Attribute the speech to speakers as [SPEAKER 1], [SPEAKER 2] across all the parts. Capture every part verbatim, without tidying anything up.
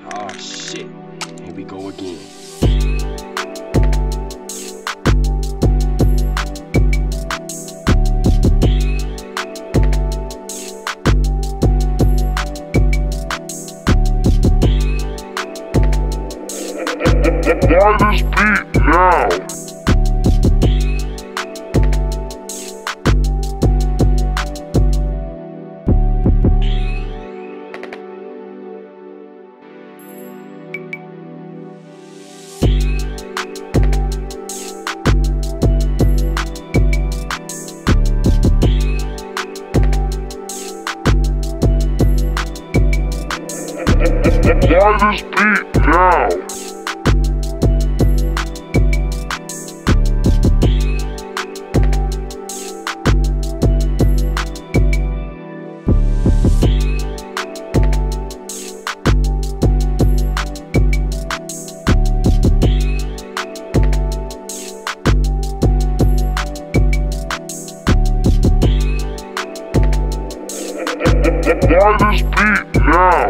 [SPEAKER 1] Oh shit, here we go again.
[SPEAKER 2] Buy this beat now! Buy this beat now! Buy this beat now!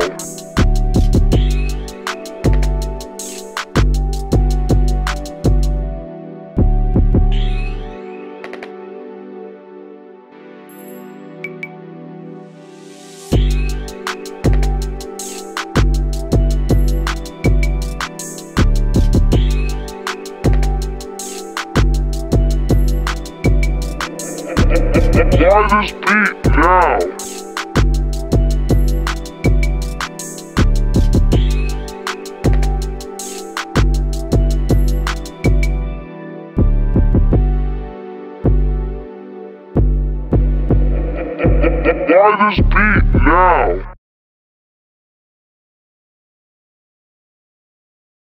[SPEAKER 2] Buy this beat now! Buy this beat now!